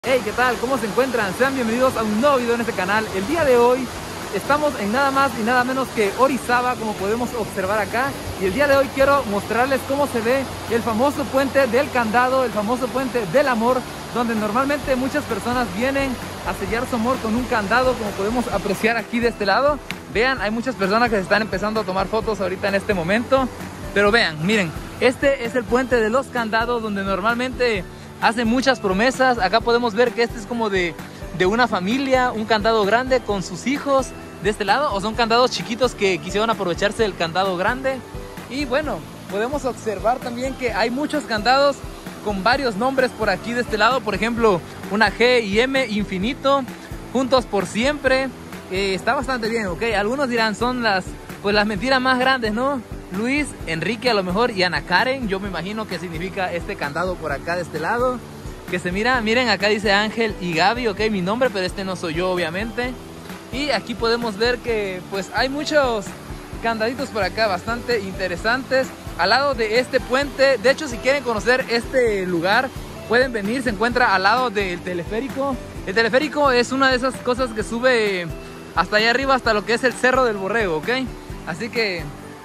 Hey, ¿qué tal? ¿Cómo se encuentran? Sean bienvenidos a un nuevo video en este canal. El día de hoy estamos en nada más y nada menos que Orizaba, como podemos observar acá. Y el día de hoy quiero mostrarles cómo se ve el famoso puente del candado, el famoso puente del amor, donde normalmente muchas personas vienen a sellar su amor con un candado, como podemos apreciar aquí de este lado. Vean, hay muchas personas que se están empezando a tomar fotos ahorita en este momento. Pero vean, miren, este es el puente de los candados, donde normalmente hacen muchas promesas. Acá podemos ver que este es como de una familia, un candado grande con sus hijos de este lado, o son candados chiquitos que quisieron aprovecharse del candado grande. Y bueno, podemos observar también que hay muchos candados con varios nombres por aquí de este lado. Por ejemplo, una G y M infinito, juntos por siempre. Está bastante bien, ¿ok? Algunos dirán son las mentiras más grandes, ¿no? Luis, Enrique a lo mejor y Ana Karen, yo me imagino que significa este candado por acá de este lado. Que se mira, miren, acá dice Ángel y Gaby, ok, mi nombre, pero este no soy yo obviamente. Y aquí podemos ver que pues hay muchos candaditos por acá bastante interesantes al lado de este puente. De hecho, si quieren conocer este lugar, pueden venir, se encuentra al lado del teleférico. El teleférico es una de esas cosas que sube hasta allá arriba, hasta lo que es el Cerro del Borrego, ok. Así que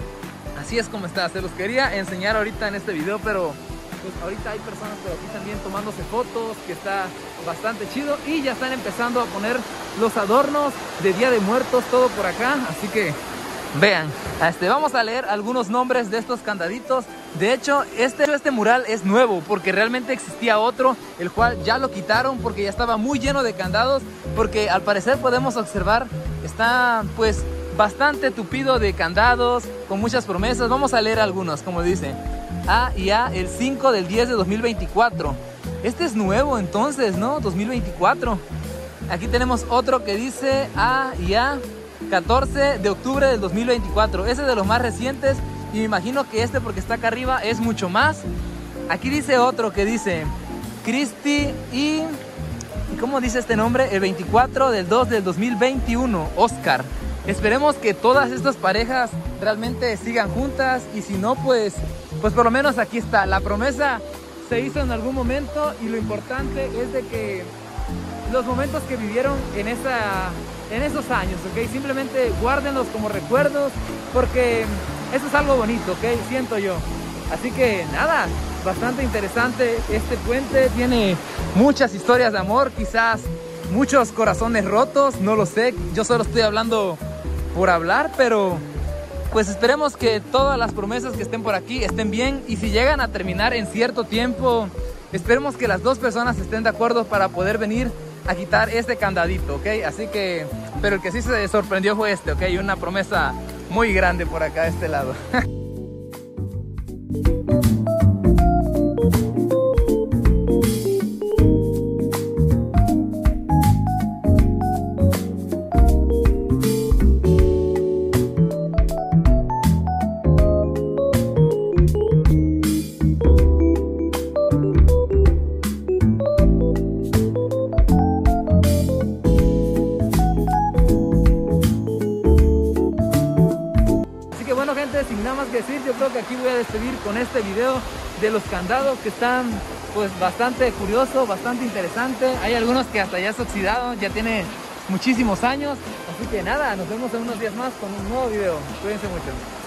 así es como está, se los quería enseñar ahorita en este video, pero pues ahorita hay personas por aquí también tomándose fotos, que está bastante chido. Y ya están empezando a poner los adornos de Día de Muertos, todo por acá. Así que vean, vamos a leer algunos nombres de estos candaditos. De hecho, este mural es nuevo, porque realmente existía otro, el cual ya lo quitaron porque ya estaba muy lleno de candados. Porque al parecer podemos observar, está pues bastante tupido de candados, con muchas promesas. Vamos a leer algunos, como dice A y A, el 5 del 10 de 2024. Este es nuevo entonces, ¿no? 2024. Aquí tenemos otro que dice A y A, 14 de octubre del 2024. Ese es de los más recientes, y me imagino que este, porque está acá arriba, es mucho más. Aquí dice otro que dice Cristi y ¿cómo dice este nombre? El 24 del 2 del 2021, Oscar. Esperemos que todas estas parejas realmente sigan juntas, y si no, pues por lo menos aquí está. La promesa se hizo en algún momento, y lo importante es de que los momentos que vivieron en esos años, ¿ok? Simplemente guárdenlos como recuerdos, porque eso es algo bonito, ¿ok? Siento yo. Así que nada, bastante interesante este puente. Tiene muchas historias de amor, quizás muchos corazones rotos, no lo sé. Yo solo estoy hablando por hablar, pero pues esperemos que todas las promesas que estén por aquí estén bien, y si llegan a terminar en cierto tiempo, esperemos que las dos personas estén de acuerdo para poder venir a quitar este candadito, ¿ok? Así que, pero el que sí se sorprendió fue este, ¿ok? Una promesa muy grande por acá de este lado. Bueno, gente, sin nada más que decir, yo creo que aquí voy a despedir con este video de los candados, que están pues bastante curiosos, bastante interesante. Hay algunos que hasta ya se oxidaron, ya tiene muchísimos años. Así que nada, nos vemos en unos días más con un nuevo video. Cuídense mucho.